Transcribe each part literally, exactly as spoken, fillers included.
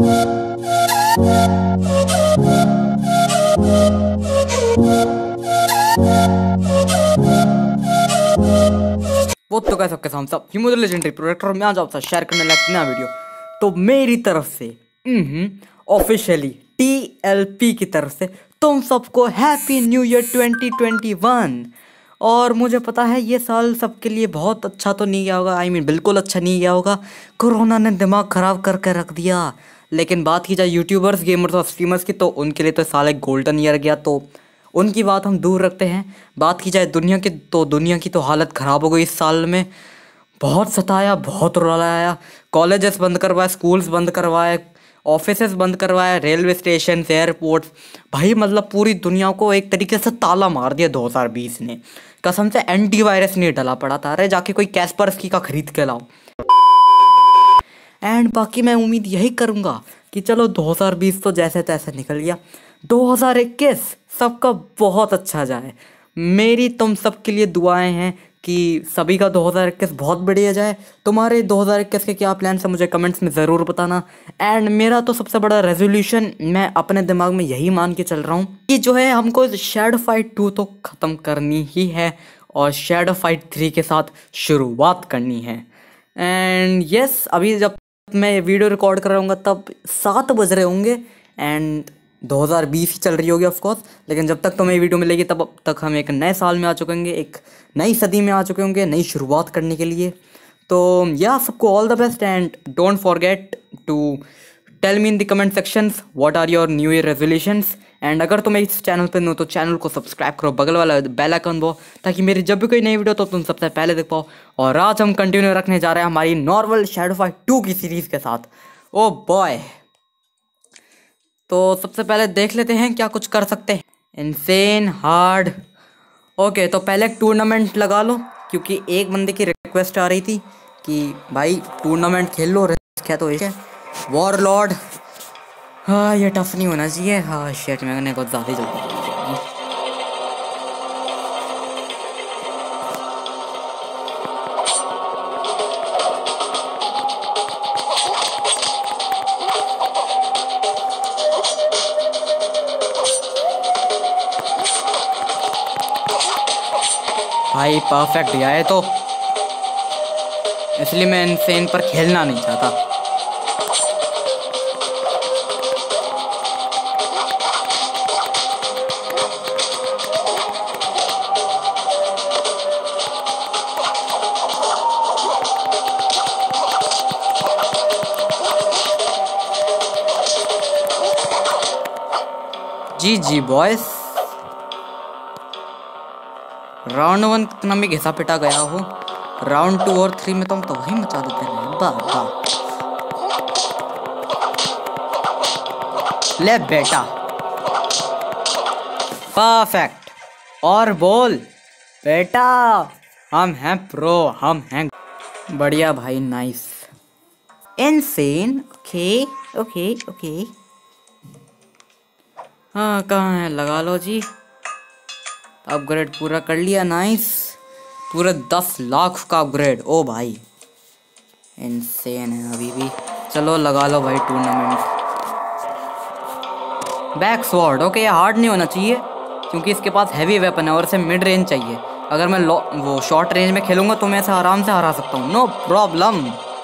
वो तो कह सकते हम सब हीमो लेजेंडरी प्रोडक्ट और मैं आज आपसे शेयर करने लगा नया वीडियो। तो मेरी तरफ से ऑफिशियली टी एल पी की तरफ से तुम सबको happy new year twenty twenty one. और मुझे पता है ये साल सबके लिए बहुत अच्छा तो नहीं गया होगा, आई I मीन mean, बिल्कुल अच्छा नहीं गया होगा। कोरोना ने दिमाग ख़राब करके रख दिया। लेकिन बात की जाए यूट्यूबर्स, गेमर्स और स्ट्रीमर्स की, तो उनके लिए तो साल एक गोल्डन ईयर गया, तो उनकी बात हम दूर रखते हैं। बात की जाए दुनिया की, तो दुनिया की तो हालत ख़राब हो गई इस साल में। बहुत सताया, बहुत रुलाया। कॉलेजेस बंद करवाए, स्कूल्स बंद करवाए, ऑफिसेस बंद करवाए, रेलवे स्टेशन, एयरपोर्ट्स, भाई मतलब पूरी दुनिया को एक तरीके से ताला मार दिया दो हज़ार बीस ने। कसम से एंटीवायरस नहीं डला पड़ा था। अरे जाके कोई कैस्परस्की का खरीद के लाओ। एंड बाकी मैं उम्मीद यही करूँगा कि चलो दो हज़ार बीस तो जैसे तैसे निकल गया, दो हज़ार इक्कीस सबका बहुत अच्छा जाए। मेरी तुम सब के लिए दुआएं हैं कि सभी का दो हज़ार इक्कीस बहुत बढ़िया जाए। तुम्हारे दो हज़ार इक्कीस के क्या प्लान्स हैं मुझे कमेंट्स में ज़रूर बताना। एंड मेरा तो सबसे बड़ा रेजोल्यूशन मैं अपने दिमाग में यही मान के चल रहा हूँ कि जो है हमको शैडो फाइट टू तो ख़त्म करनी ही है और शैडो फाइट थ्री के साथ शुरुआत करनी है। एंड यस, अभी जब मैं वीडियो रिकॉर्ड कर रहा हूँ तब सात बज रहे होंगे एंड दो हज़ार बीस ही चल रही होगी ऑफ कोर्स। लेकिन जब तक तुम्हें वीडियो मिलेगी तब तक हम एक नए साल में आ चुके होंगे, एक नई सदी में आ चुके होंगे, नई शुरुआत करने के लिए। तो या सबको all the best and don't forget to tell me in the comment sections what are your new year resolutions. And अगर तुम्हें इस चैनल पर नो तो चैनल को सब्सक्राइब करो, बगल वाला बेल आइकन दो, ताकि मेरी जब भी कोई नई वीडियो तो तुम सबसे पहले देख पाओ। और आज हम कंटिन्यू रखने जा रहे हैं हमारी नॉर्मल शैडो फाइट टू की सीरीज़ के साथ। ओ बॉय, तो सबसे पहले देख लेते हैं क्या कुछ कर सकते हैं। Insane hard, okay. तो पहले एक टूर्नामेंट लगा लो, क्योंकि एक बंदे की रिक्वेस्ट आ रही थी कि भाई टूर्नामेंट खेल लो, रिस्क है तो एक है। वॉरलॉर्ड, हाँ ये टफ नहीं होना चाहिए। हाँ शेट, मैंने कुछ ज़्यादा ही जल्दी भाई परफेक्ट गया है, तो इसलिए मैं इनसेन पर खेलना नहीं चाहता। G G boys, round one कितना भी घिसा पिटा गया हो, राउंड टू और थ्री में तो हम तो वही मचा देते हैं। वाह वाह, ले बेटा, परफेक्ट। और बोल बेटा, हम हैं प्रो, हम हैं बढ़िया भाई, nice. Insane, okay okay okay. हाँ कहाँ है, लगा लो जी। अपग्रेड पूरा कर लिया, नाइस। पूरे दस लाख का अपग्रेड, ओ भाई इनसेन है अभी भी। चलो लगा लो भाई टूर्नामेंट। Back sword, okay. ये हार्ड नहीं होना चाहिए क्योंकि इसके पास हैवी वेपन है और इसे मिड रेंज चाहिए। अगर मैं वो शॉर्ट रेंज में खेलूंगा तो मैं इसे आराम से हरा सकता हूँ, नो प्रॉब्लम।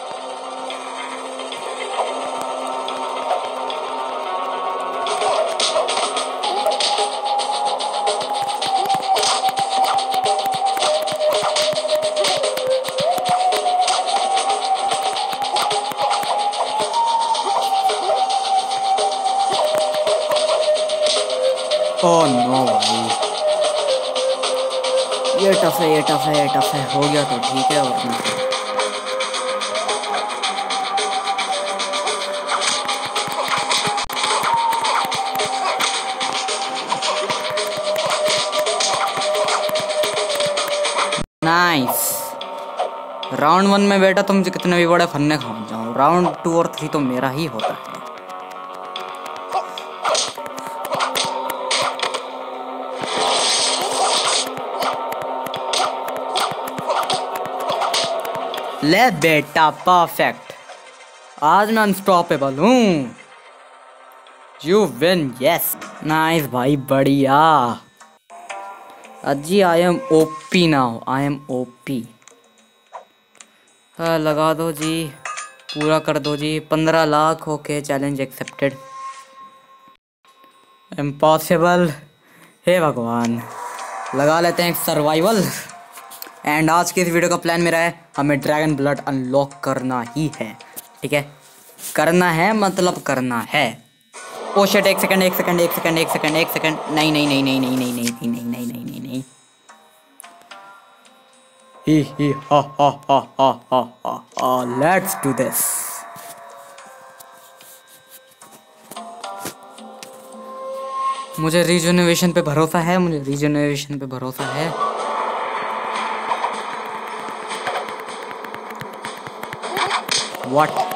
ओह नो भाई, ये टफ है, ये टफ है, ये टफ है। हो गया तो ठीक है। और नाइस। राउंड वन में बेटा तुम कितने भी बड़े फन्ने खा जाओ, राउंड टू और थ्री तो मेरा ही होता है। ले बेटा परफेक्ट, आज मैं अनस्टॉपेबल हूँ। यू विन, यस, नाइस भाई, बढ़िया। अजी I am OP now, I am OP. हाँ लगा दो जी, पूरा कर दो जी। पंद्रह lakh, okay, challenge accepted. Impossible, हे भगवान। लगा लेते हैं एक सर्वाइवल। एंड आज के इस वीडियो का प्लान मेरा है, हमें ड्रैगन ब्लड अनलॉक करना ही है, ठीक है। करना है मतलब करना है। ओ शिट, एक सेकंड एक सेकंड एक सेकंड एक सेकंड एक सेकंड नहीं नहीं नहीं नहीं नहीं नहीं नहीं नहीं नहीं नहीं नहीं नहीं नहीं ही ही हा हा हा हा हा हा, लेट्स डू दिस। मुझे रीजनरेशन पे भरोसा है, मुझे रीजनरेशन पे भरोसा है। व्हाट?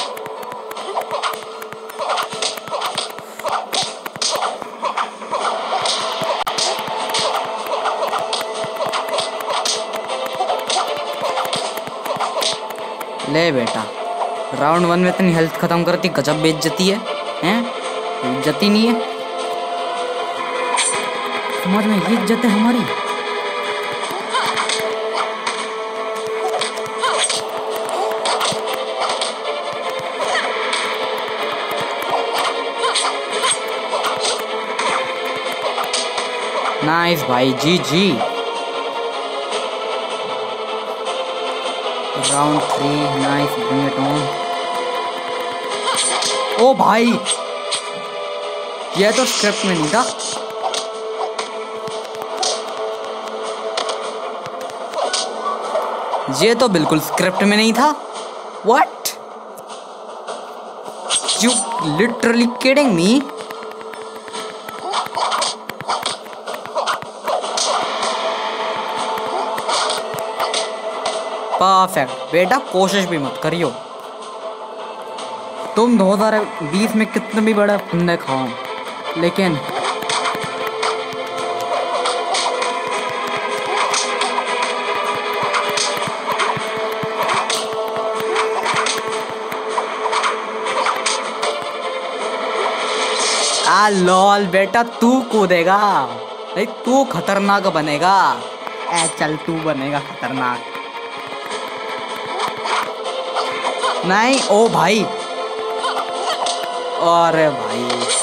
ले बेटा, राउंड वन में इतनी हेल्थ खत्म करती, गजब बेइज्जती है, हैं? इज्जती नहीं है समाज में, ये इज्जत है हमारी। नाइस भाई, G G. Round three, nice, bring it on. ओ भाई, ये तो स्क्रिप्ट में नहीं था। ये तो बिल्कुल स्क्रिप्ट में नहीं था। What? You literally kidding me? Perfect बेटा, कोशिश भी मत करियो। तुम दो हज़ार बीस में कितने भी बड़े फंदे खाओ, लेकिन आ लॉल बेटा, तू कूदेगा नहीं, तू खतरनाक बनेगा। ए चल, तू बनेगा खतरनाक। नहीं, ओ भाई, अरे भाई,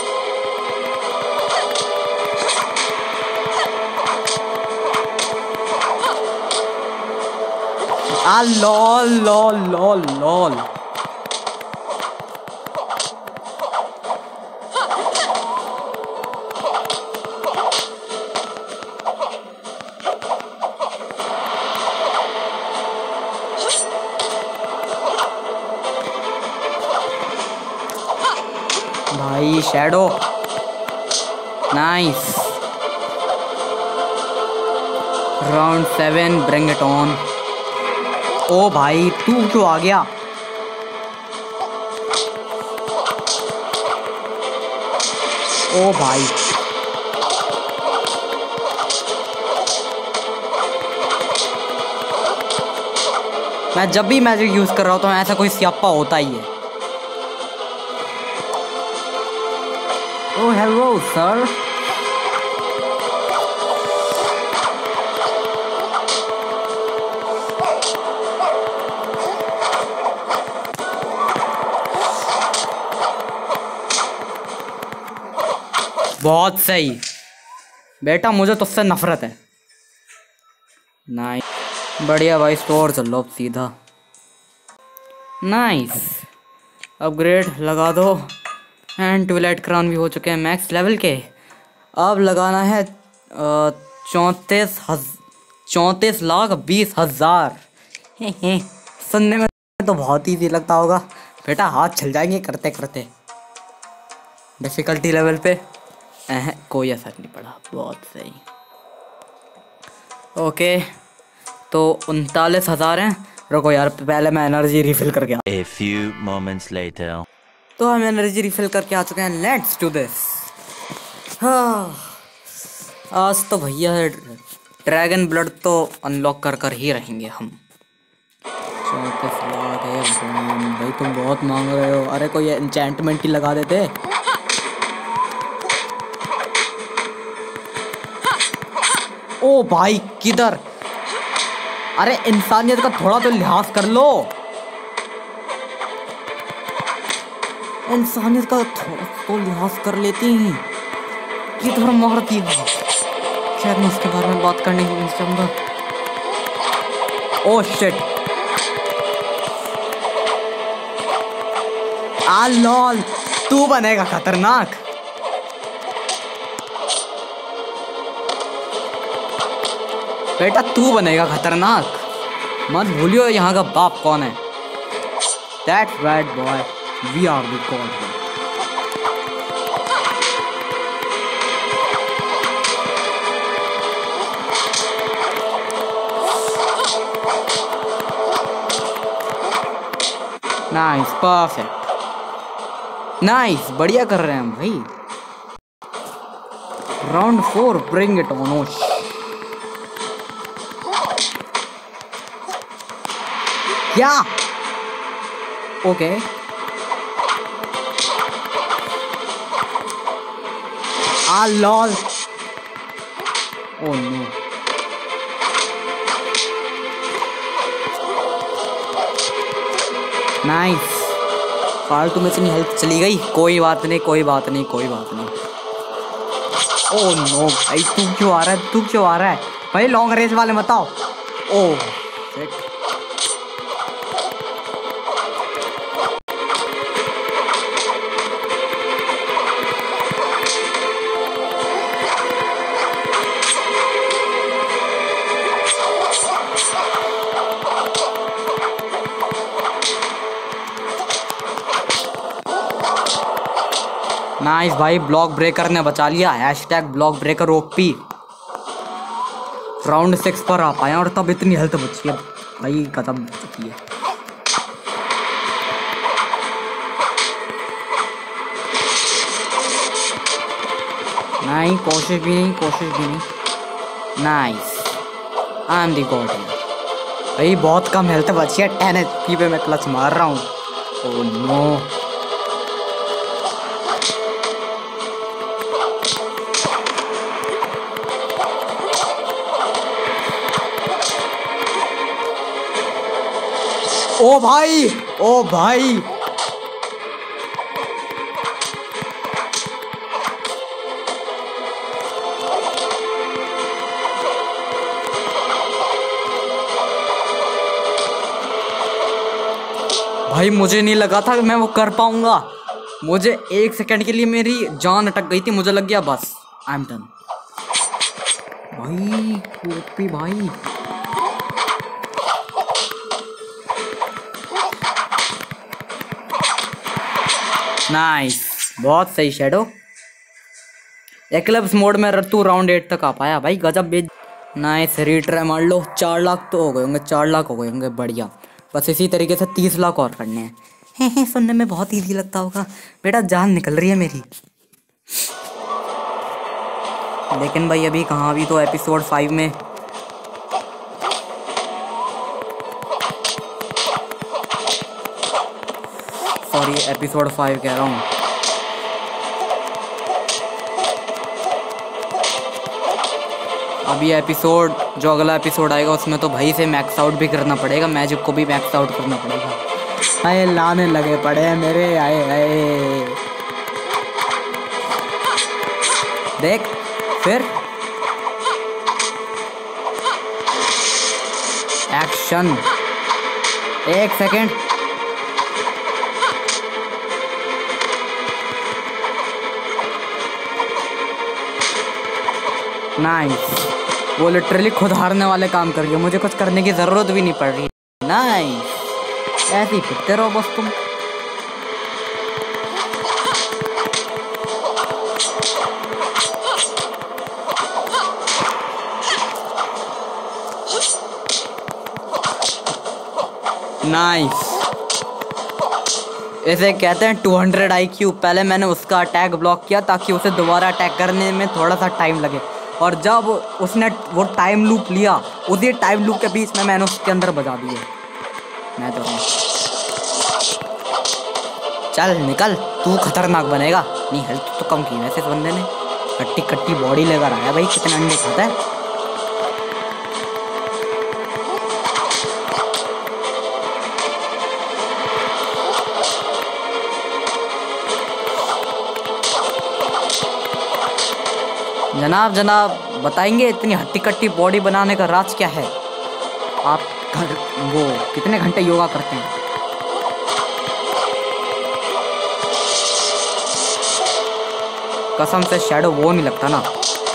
आ लॉल लॉल लॉल लॉल। भाई shadow, nice. Round seven, bring it on. ओ भाई, तू क्यों आ गया? ओ भाई, मैं जब भी मैजिक यूज कर रहा हूँ तो ऐसा कोई स्यापा होता ही है। Oh hello sir. बहुत सही बेटा, मुझे तुझसे नफरत है। नाइस, बढ़िया भाई, स्टोर चल लो अब सीधा। नाइस, अपग्रेड लगा दो। एंड ट्विलाइट क्राउन भी हो चुके हैं मैक्स लेवल के। अब लगाना है चौंतीस हज चौंतीस लाख बीस हजार। सुनने में तो बहुत ईजी लगता होगा बेटा, हाथ चल जाएंगे करते करते। डिफिकल्टी लेवल पे एह, कोई असर नहीं पड़ा, बहुत सही। ओके, तो उनतालीस हजार हैं। रुको यार, पहले मैं एनर्जी रिफिल करके आ। A few moments later. तो हम एनर्जी रिफिल करके आ चुके हैं। Let's do this. हाँ, आज तो भैया ड्रैगन ब्लड तो अनलॉक कर कर ही रहेंगे हम। चौंतीस लाख है भाई, तुम बहुत मांग रहे हो। अरे कोई एन्चेंटमेंट ही लगा देते। ओ भाई किधर, अरे इंसानियत का थोड़ा तो लिहाज कर लो, इंसानियत का थोड़ा तो लिहाज कर लेती हैं, किधर मारती है। शायद मैं उसके बारे में बात करने की कोशिश करूंगा। ओह शिट, आ लॉल, तू बनेगा खतरनाक। बेटा तू बनेगा खतरनाक, मत भूलियो यहाँ का बाप कौन है। That's right boy, we are the god. Nice, perfect, nice, बढ़िया कर रहे हैं हम भाई। Round four, bring it on. क्या, ओके, आ लॉल, ओह नो, नाइस, फालतू में इतनी हेल्थ चली गई, कोई बात नहीं कोई बात नहीं कोई बात नहीं। ओह नो भाई, तू क्यों आ रहा है, तू क्यों आ रहा है भाई, लॉन्ग रेंज वाले मत आओ। ओह शिट, नाइस भाई, ब्लॉक ब्रेकर ने बचा लिया, hashtag block breaker OP. Round six पर आ पाए और तब इतनी हेल्थ बची है भाई, खत्म चुकी है। नहीं, कोशिश भी नहीं, कोशिश भी नहीं। Nice, I am the god भाई, बहुत कम हेल्थ बची है, टेन एच पी पे मैं क्लच मार रहा हूँ। ओह नो, ओ भाई, ओ भाई, भाई मुझे नहीं लगा था कि मैं वो कर पाऊंगा, मुझे एक सेकंड के लिए मेरी जान अटक गई थी, मुझे लग गया बस आई एम डन। भाई ओपी भाई, नाइस, बहुत सही शैडो। एक्लिप्स मोड में तू राउंड एट तक आ पाया भाई, गजब बेच। नाइस, रीट्राई मार लो, चार लाख तो हो गए होंगे, चार लाख हो गए होंगे, बढ़िया। बस इसी तरीके से तीस लाख और करने हैं। हे हे, सुनने में बहुत इजी लगता होगा बेटा, जान निकल रही है मेरी। लेकिन भाई अभी कहाँ, अभी तो एपिसोड फाइव में। सॉरी, एपिसोड फाइव कह रहा हूँ। अभी एपिसोड, जो अगला एपिसोड आएगा उसमें तो भाई से मैक्स आउट भी करना पड़ेगा, मैजिक को भी मैक्स आउट करना पड़ेगा। आए लाने लगे पड़े हैं मेरे, आए आए देख फिर एक्शन, एक सेकेंड, नाइस, वो लिटरली खुद हारने वाले काम कर रही है, मुझे कुछ करने की जरूरत भी नहीं पड़ रही। नाइस, ऐसे ही फिरते रहो बस तुम। नाइस, इसे कहते हैं टू हंड्रेड आई क्यू। पहले मैंने उसका अटैक ब्लॉक किया ताकि उसे दोबारा अटैक करने में थोड़ा सा टाइम लगे, और जब उसने वो टाइम लूप लिया, उसी टाइम लूप के बीच में मैंने उसके अंदर बजा दिए। मैं तो चल निकल, तू खतरनाक बनेगा। नहीं, हेल्थ तो कम की वैसे इस बंदे ने, कट्टी कट्टी बॉडी लेकर आया भाई, कितने अंडे खाता है। जनाब जनाब बताएंगे इतनी हट्टी कट्टी बॉडी बनाने का राज क्या है? आप घर वो कितने घंटे योगा करते हैं? कसम से शैडो वो नहीं लगता ना।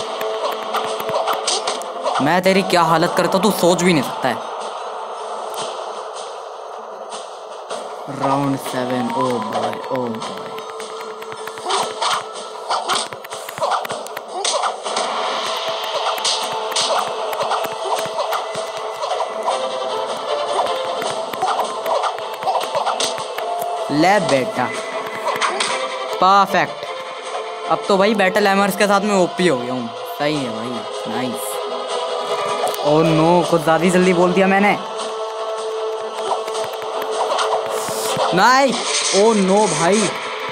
मैं तेरी क्या हालत करता तू सोच भी नहीं सकता है। Round seven. Oh boy oh boy. ले बेटा परफेक्ट। अब तो भाई बैटल हैमर्स के साथ में ओपी हो गया हूँ। सही है भाई, नाइस। ओह नो, कुछ ज़्यादा जल्दी बोल दिया मैंने। नाइस। ओह नो भाई,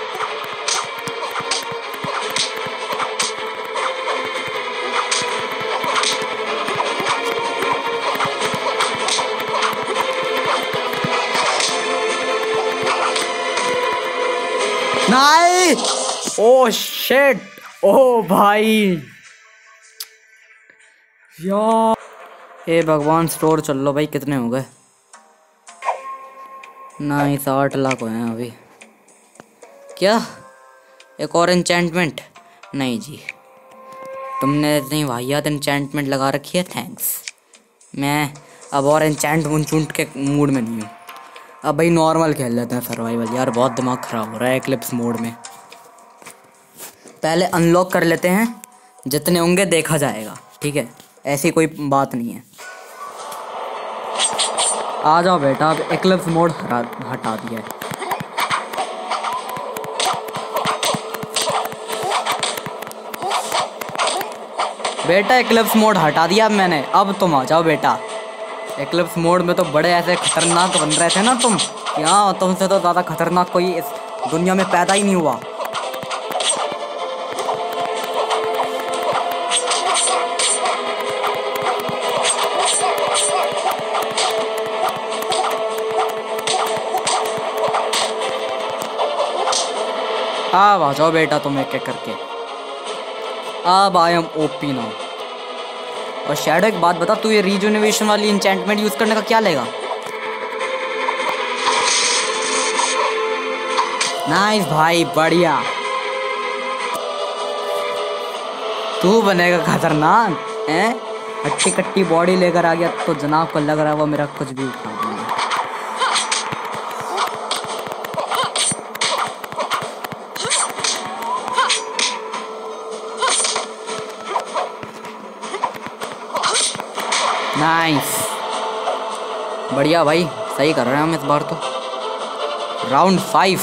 नाइस। ओह शिट, ओह भाई यार। हे भगवान, स्टोर चल लो भाई। कितने हो गए? नाइस, आठ लाख हुए हैं अभी। क्या एक और एन्चेंटमेंट? नहीं जी, तुमने इतनी वाहियात एन्चेंटमेंट लगा रखी है, थैंक्स। मैं अब और एन्चेंट वुंचुंट के मूड में नहीं हूँ। अब भाई नॉर्मल खेल लेते हैं सर्वाइवल। यार बहुत दिमाग ख़राब हो रहा है एक्लिप्स मोड में। पहले अनलॉक कर लेते हैं, जितने होंगे देखा जाएगा, ठीक है? ऐसी कोई बात नहीं है। आ जाओ बेटा, अब एक्लिप्स मोड हटा हटा दिया है। बेटा एक्लिप्स मोड हटा दिया अब मैंने, अब तुम आ जाओ बेटा। एक्लिप्स मोड में तो बड़े ऐसे खतरनाक बन रहे थे ना तुम। यहाँ तुमसे तो ज़्यादा खतरनाक कोई इस दुनिया में पैदा ही नहीं हुआ। अब आ जाओ बेटा तुम एक एक करके। अब आई एम ओपी नाउ। और शैडो एक बात बता, तू ये रीजनरेशन वाली एन्चेंटमेंट यूज करने का क्या लेगा? नाइस भाई, बढ़िया। तू बनेगा खतरनाक हैं? हट्टी कट्टी बॉडी लेकर आ गया तो जनाब को लग रहा है वो मेरा कुछ भी उठा देगा। नाइस, बढ़िया भाई, सही कर रहे हैं हम इस बार तो। Round five.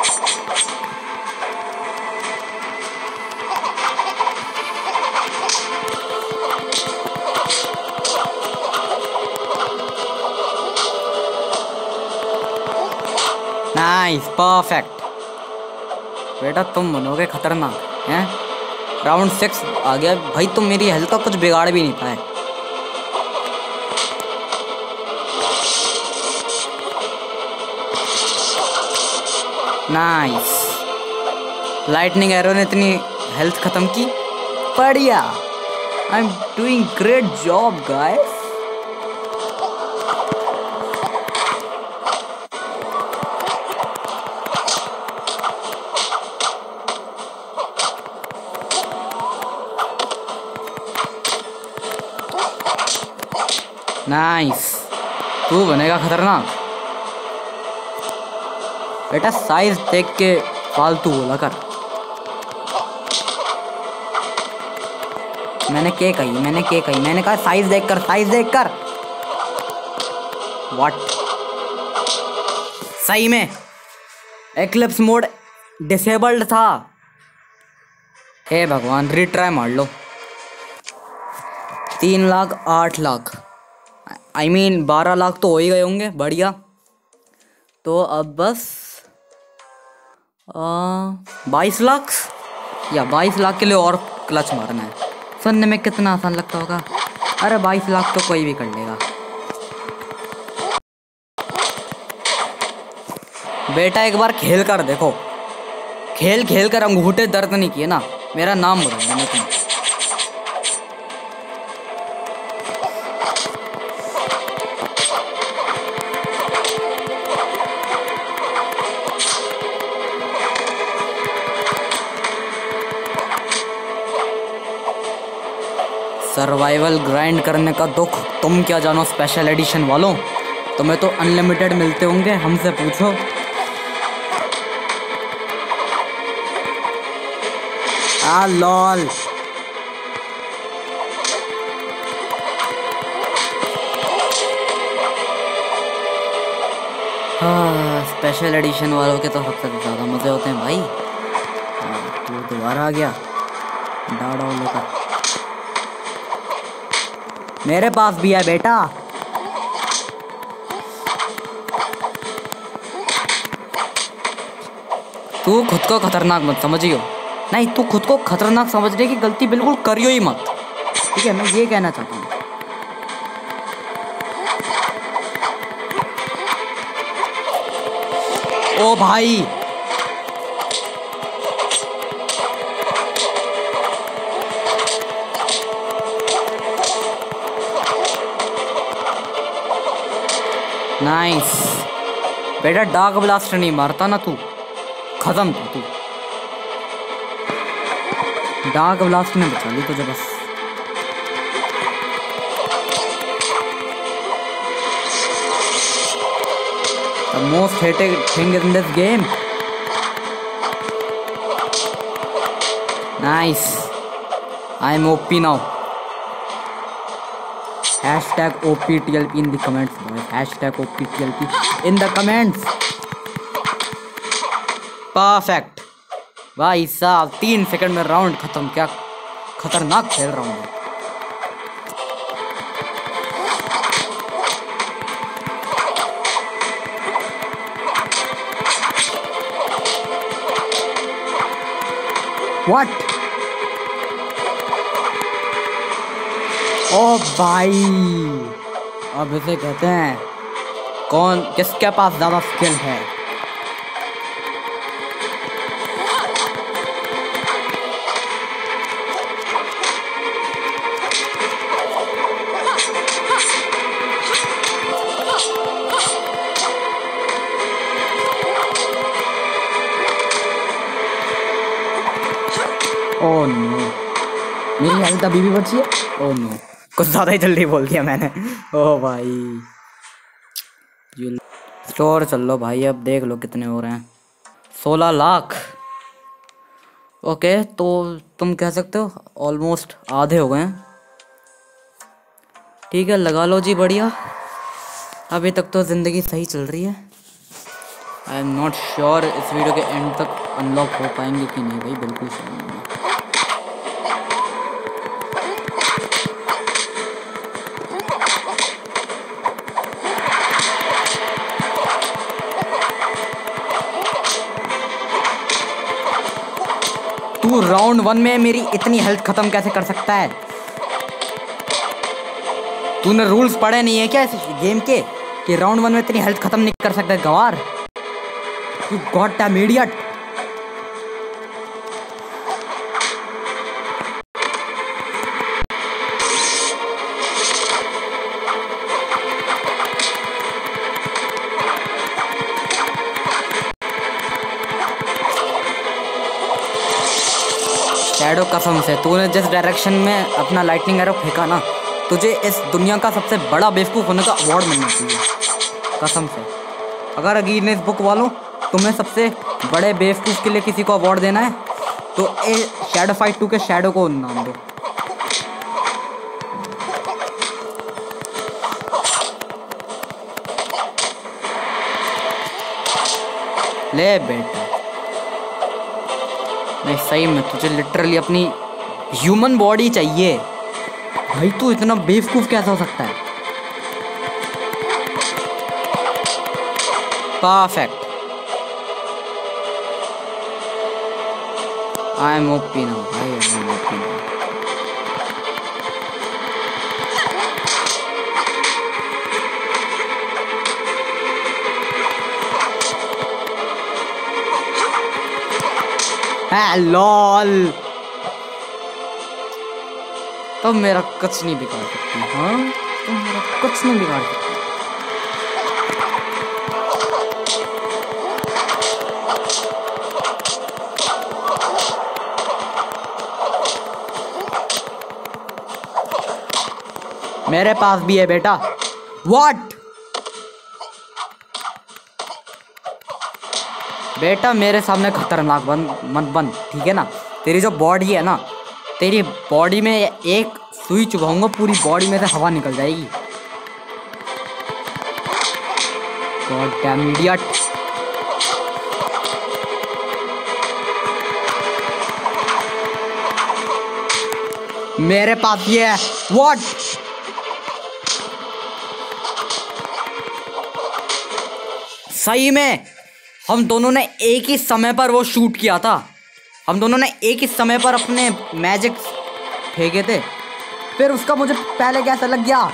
Nice, perfect. बेटा तुम बनोगे खतरनाक हैं। राउंड सिक्स आ गया भाई। तुम मेरी हेल्थ का कुछ बिगाड़ भी नहीं पाए। नाइस, लाइटनिंग एरो ने इतनी हेल्थ खत्म की। बढ़िया, I am doing great job guys. Nice, तू बनेगा खतरनाक। बेटा साइज देख के फालतू बोला कर। मैंने क्या कही मैंने क्या कही मैंने कहा साइज देख कर, साइज देख कर। व्हाट? सही में एक्लिप्स मोड डिसेबल्ड था। हे भगवान, रिट्राई मार लो। तीन लाख आठ लाख आई मीन बारह लाख तो हो ही गए होंगे। बढ़िया, तो अब बस बाईस लाख या बाईस लाख के लिए और क्लच मारना है। सुनने में कितना आसान लगता होगा। अरे बाईस लाख तो कोई भी कर लेगा। बेटा एक बार खेल कर देखो। खेल खेल कर अंगूठे दर्द नहीं किए ना, मेरा नाम बुरा है। मैं तुम सर्वाइवल ग्राइंड करने का दुख तुम क्या जानो स्पेशल एडिशन वालों। तुम्हें तो अनलिमिटेड मिलते होंगे, हमसे पूछो। आ लॉल। हाँ, स्पेशल एडिशन वालों के तो सबसे ज़्यादा मज़े होते हैं भाई। तू दोबारा आ गया डाड़ा लेकर। मेरे पास भी है बेटा। तू खुद को खतरनाक मत समझियो। नहीं, तू खुद को खतरनाक समझने की गलती बिल्कुल करियो ही मत, ठीक है? मैं ये कहना चाहता हूँ। ओ भाई, नाइस बेटा। डार्क ब्लास्ट नहीं मारता ना तू, खत्म था तू। डार्क ब्लास्ट ने बचा ली तुझे बस। The most hated thing in this game. Nice. I'm O P now. Hashtag O P T L P in the comments, boys. Hashtag O P T L P in the comments. Perfect. भाई साहब तीन second में round खत्म। क्या खतरनाक खेल रहा हूँ। What? ओ भाई, अब इसे कहते हैं कौन किसके पास ज्यादा स्किल है। ओह नो, मेरी हेल्थ अभी भी बची है। ओह नो, कुछ ज़्यादा ही जल्दी बोल दिया मैंने। ओह भाई, स्टोर चल लो भाई, अब देख लो कितने हो रहे हैं। सोलह लाख। ओके, तो तुम कह सकते हो ऑलमोस्ट आधे हो गए हैं। ठीक है, लगा लो जी, बढ़िया। अभी तक तो ज़िंदगी सही चल रही है। आई एम नॉट श्योर इस वीडियो के एंड तक अनलॉक हो पाएंगे कि नहीं भाई, बिल्कुल श्योर नहीं है। तू राउंड वन में मेरी इतनी हेल्थ खत्म कैसे कर सकता है? तूने रूल्स पढ़े नहीं है क्या इस गेम के कि राउंड वन में इतनी हेल्थ खत्म नहीं कर सकता गवार? तू गॉड डैम इडियट। शैडो, कसम से तूने जिस डायरेक्शन में अपना लाइटनिंग एरो फेंका ना, तुझे इस दुनिया का सबसे बड़ा बेवकूफ़ होने का अवार्ड मिलना चाहिए, कसम से। अगर गिनीज बुक वालों तुम्हें सबसे बड़े बेवकूफ़ के लिए किसी को अवार्ड देना है तो ए शैडो फाइट टू के शैडो को नाम दो। ले बेटा, नहीं सही में तुझे लिटरली अपनी ह्यूमन बॉडी चाहिए भाई। तू इतना बेवकूफ़ कैसा हो सकता है? Perfect. I am OP now भाई, I am OP now. Lol, तो मेरा कुछ नहीं बिगाड़ सकती। हाँ, तो मेरा कुछ नहीं बिगाड़ सकती। मेरे पास भी है बेटा। व्हाट? बेटा मेरे सामने खतरनाक बन मत बन, ठीक है ना। तेरी जो बॉडी है ना, तेरी बॉडी में एक सुई चुभाऊंगा, पूरी बॉडी में से हवा निकल जाएगी। God damn idiot. मेरे पास ये है। व्हाट? सही में हम दोनों ने एक ही समय पर वो शूट किया था। हम दोनों ने एक ही समय पर अपने मैजिक फेंके थे, फिर उसका मुझे पहले कैसा लग गया?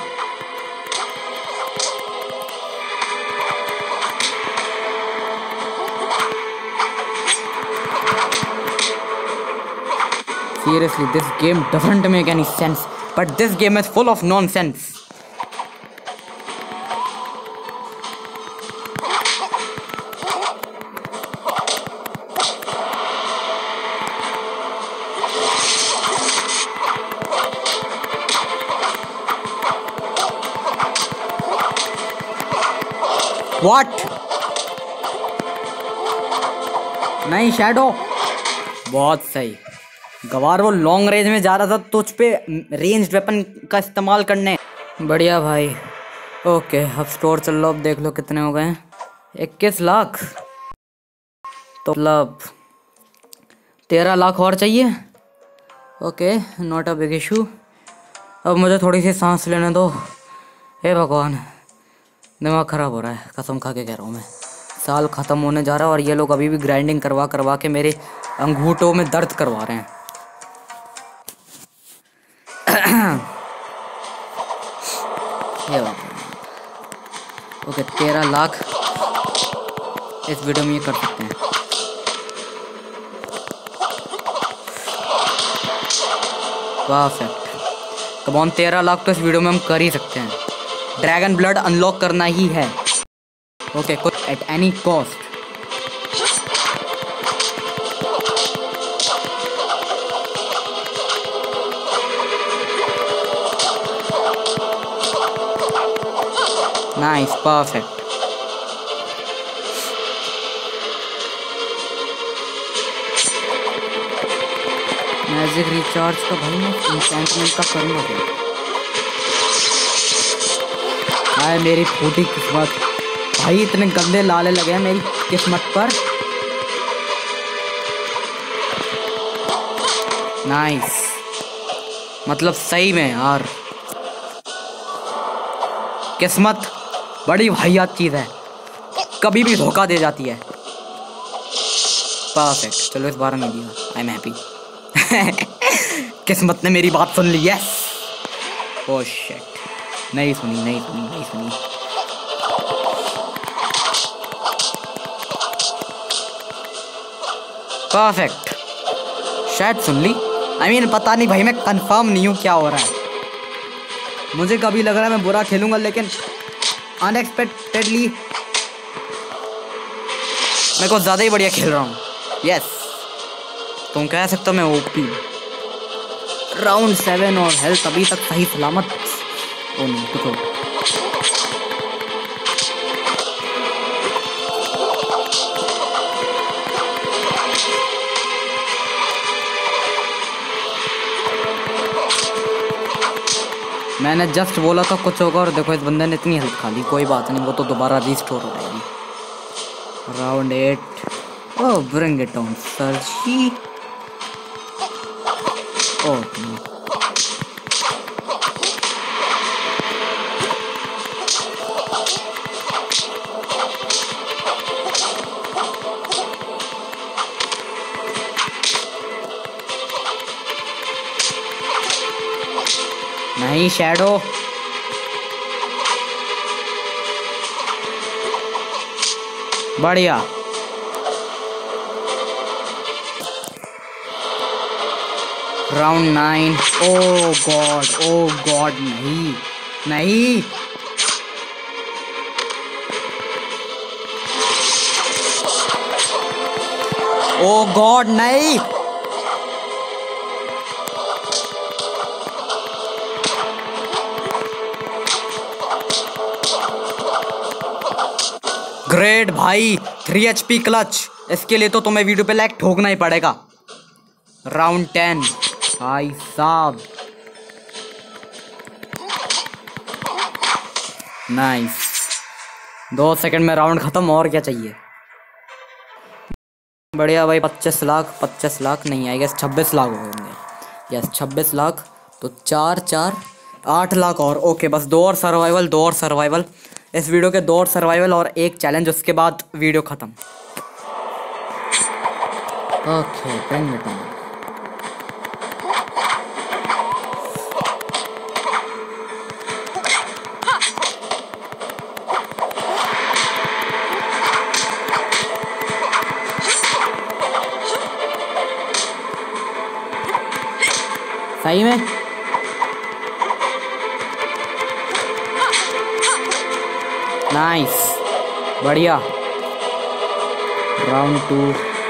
Seriously, this game doesn't make any sense, but this game is full of nonsense. What? नहीं शैडो, बहुत सही। गवार वो लॉन्ग रेंज में जा रहा था, तुझ पे रेंज वेपन का इस्तेमाल करने। बढ़िया भाई। ओके, अब स्टोर चल लो, अब देख लो कितने हो गए हैं। इक्कीस लाख तो मतलब तेरह लाख और चाहिए। Okay, not a big issue. अब मुझे थोड़ी सी सांस लेने दो। हे भगवान, दिमाग ख़राब हो रहा है, कसम खा के कह रहा हूँ मैं। साल ख़त्म होने जा रहा है और ये लोग अभी भी ग्राइंडिंग करवा करवा के मेरे अंगूठों में दर्द करवा रहे हैं। ये ओके, तेरह लाख इस वीडियो में ये कर सकते हैं। परफेक्ट। कम ऑन, तेरह लाख तो इस वीडियो में हम कर ही सकते हैं। ड्रैगन ब्लड अनलॉक करना ही है। ओके, कुछ at any cost. Nice, perfect. Magic recharge का भाई मैं इंचेंटमेंट का करूँगा क्या? हाय मेरी फूटी किस्मत भाई, इतने गंदे लाले लगे हैं मेरी किस्मत पर। नाइस, मतलब सही में यार किस्मत बड़ी वाहियात चीज़ है, कभी भी धोखा दे जाती है। परफेक्ट, चलो इस बार नहीं दिया। I am happy. किस्मत ने मेरी बात सुन ली। यस। ओह शिट, नहीं सुनी नहीं सुनी नहीं सुनी। परफेक्ट, शायद सुन ली। आई I मीन mean, पता नहीं भाई, मैं कंफर्म नहीं हूँ क्या हो रहा है। मुझे कभी लग रहा है मैं बुरा खेलूंगा, लेकिन अनएक्सपेक्टेडली मैं कुछ ज़्यादा ही बढ़िया खेल रहा हूँ। यस, तुम कह सकते हो मैं ओपी। राउंड सेवन और हेल्थ अभी तक सही सलामत। ओ नहीं, कुछ हो। मैंने जस्ट बोला था कुछ होगा और देखो इस बंदे ने इतनी हेल्थ खा ली। कोई बात नहीं, वो तो दोबारा रिस्टोर हो जाएगी। Round eight. Oh bring it on सर्जी। ओह नहीं शैडो। बढ़िया। Round nine. Oh god, oh god, नहीं नहीं। ओ गॉड, नहीं। ग्रेट भाई, थ्री एच पी क्लच। इसके लिए तो तुम्हें वीडियो पे लाइक ठोकना ही पड़ेगा। राउंड टेन भाई साहब, नाइस। दो सेकंड में राउंड खत्म, और क्या चाहिए। बढ़िया भाई, पच्चीस लाख पच्चीस लाख नहीं आई गेस छब्बीस लाख होंगे। यस छब्बीस लाख, तो चार चार आठ लाख और। ओके बस दो और सर्वाइवल, दो और सर्वाइवल इस वीडियो के, दो और सर्वाइवल और एक चैलेंज, उसके बाद वीडियो ख़त्म। Okay bring it on. सही में नाइस, बढ़िया। राउंड टू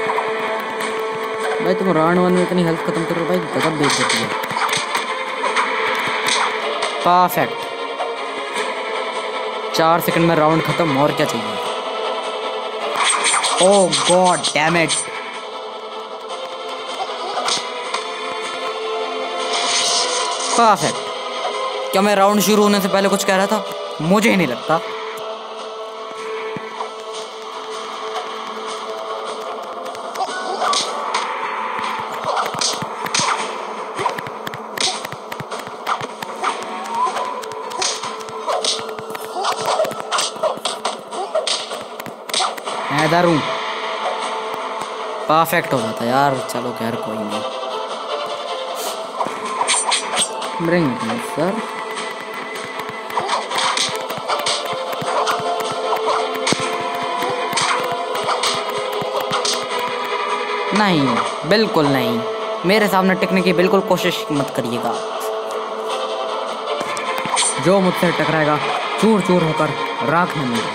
भाई, तुम राउंड वन में इतनी हेल्थ खत्म करो भाई, गजब देख देती है। परफेक्ट, चार सेकंड में राउंड खत्म, और क्या चाहिए। Oh god damn it. Perfect. क्या मैं राउंड शुरू होने से पहले कुछ कह रहा था? मुझे ही नहीं लगता। मैं इधर हूँ। परफेक्ट हो जाता यार, चलो खैर कोई नहीं। Bring it sir. नहीं, बिल्कुल नहीं, मेरे सामने टिकने की बिल्कुल कोशिश मत करिएगा। जो मुझसे टकराएगा चूर चूर होकर राख में मिलेगा।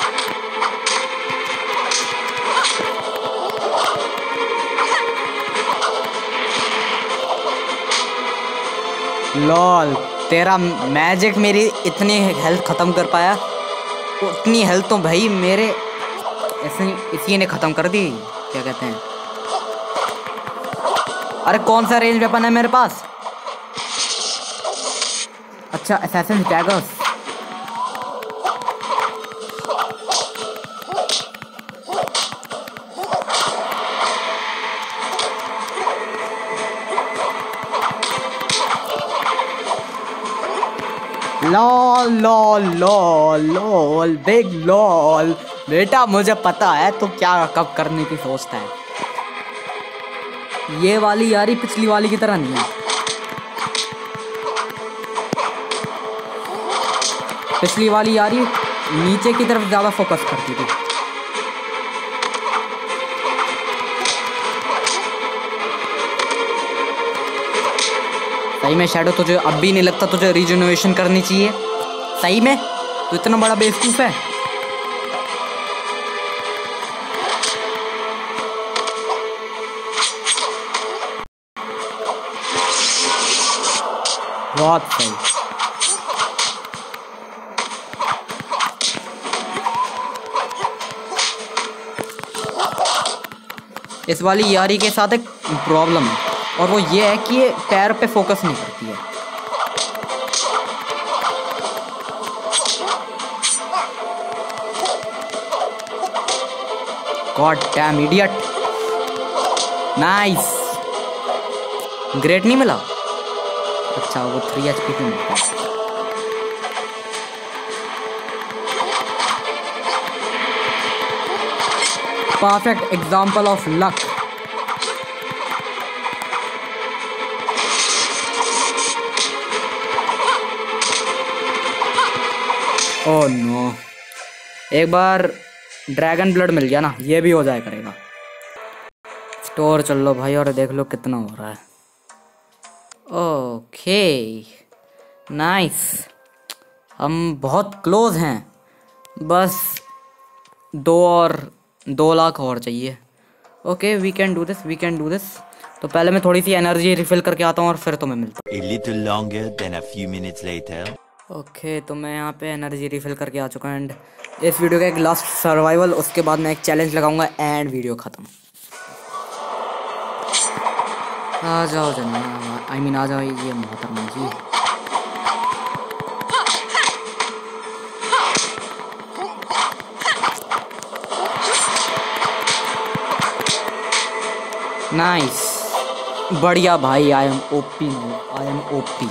लॉल, तेरा मैजिक मेरी इतनी हेल्थ ख़त्म कर पाया, उतनी हेल्थ तो भाई मेरे ऐसे इसी ने ख़त्म कर दी। क्या कहते हैं, अरे कौन सा रेंज वेपन है मेरे पास? अच्छा assassin daggers. Lol lol lol lol big lol. बेटा मुझे पता है तो क्या कब करने की सोचता है। ये वाली यारी पिछली वाली की तरह नहीं है। पिछली वाली यारी नीचे की तरफ ज्यादा फोकस करती थी। सही में शैडो, तुझे अब भी नहीं लगता तुझे रीजनरेशन करनी चाहिए? सही में तो इतना बड़ा बेवकूफ है। बहुत सही। इस वाली यारी के साथ एक प्रॉब्लम है, और वो ये है कि ये पैर पे फोकस नहीं करती है। God damn idiot. Nice, great नहीं मिला। अच्छा वो थ्री एच पी की मिलता है। Perfect example of luck. Oh no, एक बार ड्रैगन ब्लड मिल गया ना, ये भी हो जाए करेगा। स्टोर चल लो भाई और देख लो कितना हो रहा है। ओके नाइस, हम बहुत क्लोज हैं, बस दो और दो लाख और चाहिए। Okay we can do this, we can do this. तो पहले मैं थोड़ी सी एनर्जी रिफिल करके आता हूँ और फिर तुम्हें मिलता हूँ। A little longer than a few minutes later. Okay तो मैं यहाँ पे एनर्जी रिफिल करके आ चुका हूँ एंड इस वीडियो का एक लास्ट सर्वाइवल, उसके बाद मैं एक चैलेंज लगाऊंगा एंड वीडियो ख़त्म। आ जाओ जना, आई मीन आ जाओ ये मोहतरमा जी। नाइस, बढ़िया भाई। I am OP, I am OP.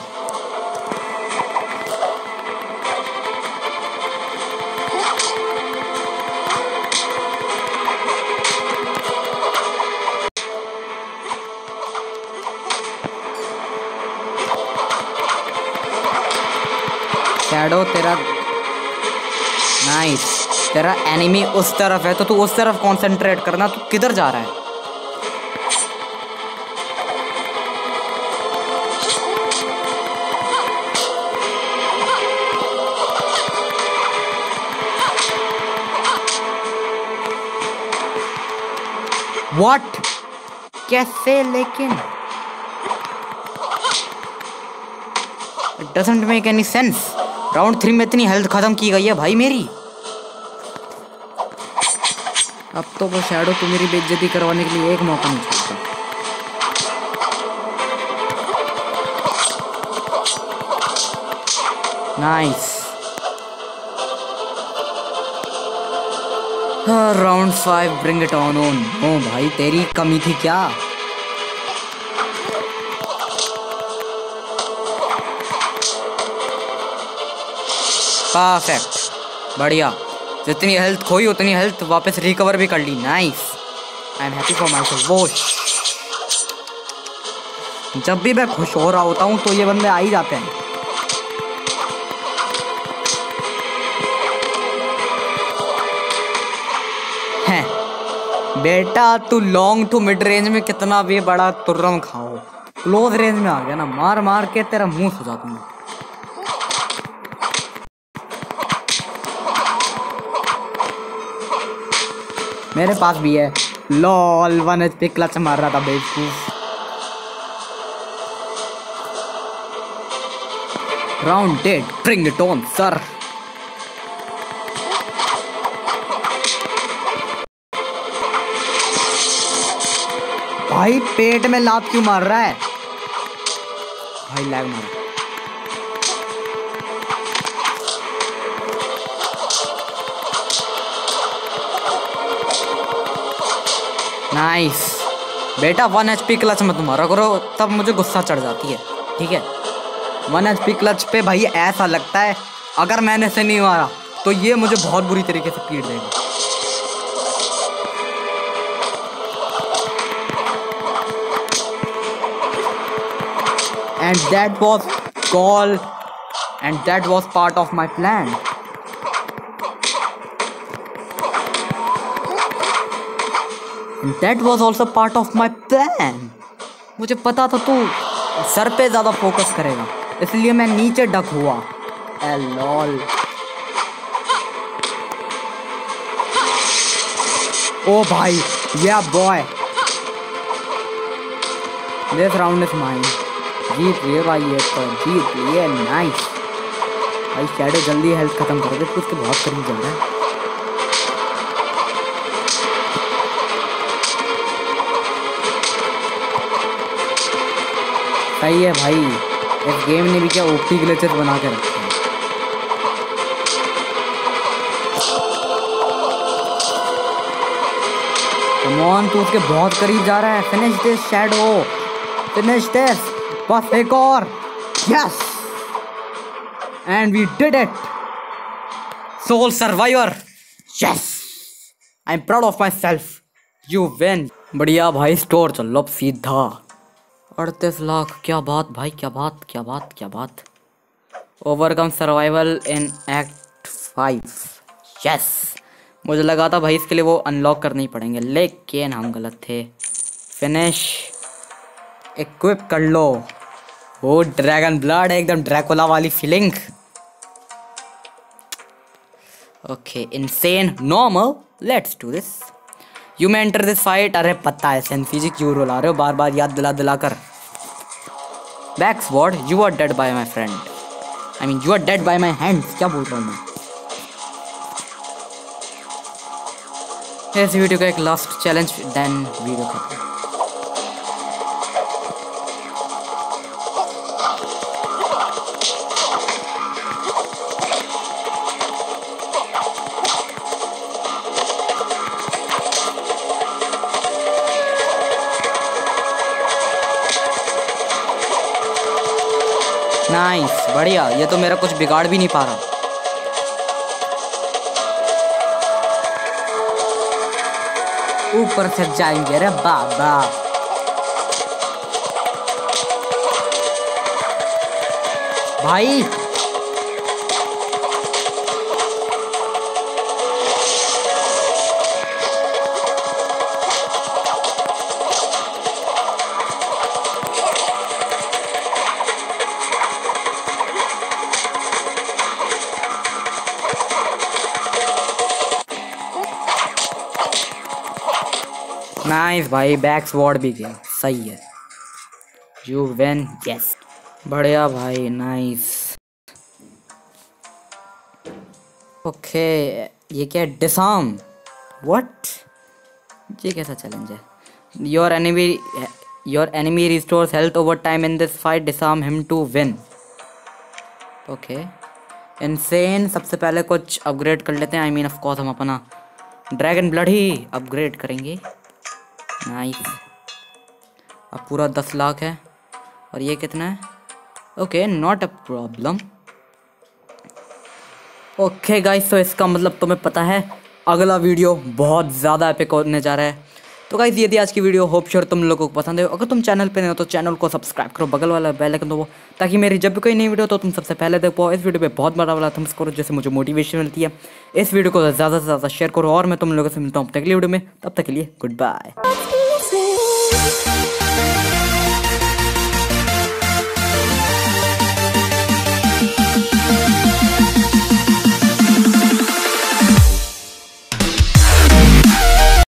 Shadow तेरा नाइस, तेरा एनिमी उस तरफ है तो तू उस तरफ कंसंट्रेट करना। तू किधर जा रहा है? व्हाट? कैसे? लेकिन it doesn't make any sense. Round three में इतनी हेल्थ खत्म की गई है भाई मेरी। अब तो वो शैडो तू मेरी बेइज्जती करवाने के लिए एक मौका नहीं छोड़ता। Nice, round five, bring it on on. ओ भाई तेरी कमी थी क्या? परफेक्ट, बढ़िया। जितनी हेल्थ खोई उतनी हेल्थ वापस रिकवर भी कर ली। Nice, I am happy for myself. वो जब भी मैं खुश हो रहा होता हूँ तो ये बंदे आ ही जाते हैं। हैं बेटा, तू लॉन्ग टू मिड रेंज में कितना भी बड़ा तुर्रम खाओ, क्लोज रेंज में आ गया ना, मार मार के तेरा मुंह सुझा दूंगा। मेरे पास भी है। Lol, one H P clutch मार रहा था बेवकूफ। Round dead, bring it on sir. भाई पेट में लात क्यों मार रहा है? भाई लैग मार। नाइस बेटा, वन एच पी क्लच मत मारा करो, तब मुझे गुस्सा चढ़ जाती है। ठीक है, वन एच पी क्लच पे भाई ऐसा लगता है अगर मैंने से नहीं मारा तो ये मुझे बहुत बुरी तरीके से पीट देगा। And that was call and that was part of my plan. That was also part of my plan. मुझे पता था तू सर पे ज़्यादा फोकस करेगा, इसलिए मैं नीचे डक हुआ। ए लॉल। ओ भाई, yeah boy, this round is mine. जीत लिए भाई, ये तो जीत लिए। नाइस भाई, शैडो जल्दी हेल्थ खत्म कर दे, उसके बहुत करीब चल रहा है। सही है भाई, इस गेम ने भी क्या ओपी ग्लिचेस बना के रखे हैं। कम ऑन, तू उसके बहुत करीब जा रहा है। Finish this shadow, finish this, बस एक और। Yes, and we did it. Soul survivor, yes, I am proud of myself. You win. बढ़िया भाई, स्टोर चल लो सीधा। अड़तीस लाख, क्या बात भाई, क्या बात, क्या बात, क्या बात। Overcome survival in act five. Yes, मुझे लगा था भाई इसके लिए वो अनलॉक करने ही पड़ेंगे, लेकिन हम गलत थे। फिनिश, इक्विप कर लो। वो ड्रैगन ब्लड है, एकदम ड्रैकुला वाली feeling. Okay, insane, normal, let's do this. You may enter this fight. अरे पता है सेंसी जी क्यों रोला रहे हो बार बार याद दिला दिला कर। Back sword, you are dead by my friend. I mean you are dead by my hands. क्या बोल रहा हूँ मैं। इस वीडियो का एक लास्ट चैलेंज देन वीडियो खत्म। नाइस, बढ़िया। ये तो मेरा कुछ बिगाड़ भी नहीं पा रहा। ऊपर से जाएंगे रे बाबा। भाई नाइस भाई, बैक स्वॉर्ड भी गया। सही है। You win. यस, बढ़िया भाई, नाइस। ओके, ये क्या है? डिसआर्म। व्हाट? ये कैसा चैलेंज है? Your enemy your enemy restores health over time in this fight, disarm him to win. Okay, insane. सबसे पहले कुछ अपग्रेड कर लेते हैं। आई मीन ऑफ कोर्स हम अपना ड्रैगन ब्लड ही अपग्रेड करेंगे। नाइस। अब पूरा दस लाख है। और ये कितना है? Okay, not a problem. Okay guys, तो इसका मतलब तुम्हें पता है अगला वीडियो बहुत ज़्यादा एपिक होने जा रहा है। तो गाइस, ये थी आज की वीडियो। होप श्योर तुम लोगों को पसंद है। अगर तुम चैनल पे नहीं हो तो चैनल को सब्सक्राइब करो, बगल वाला बेल आइकन दबाओ, ताकि मेरी जब भी कोई नई वीडियो तो तुम सबसे पहले देख पाओ। इस वीडियो पे बहुत बड़ा वाला थम्स करो, जैसे मुझे मोटिवेशन मिलती है। इस वीडियो को ज़्यादा से ज़्यादा शेयर करो। और मैं तुम लोगों से मिलता हूँ अगली वीडियो में। तब तक के लिए गुड बाय।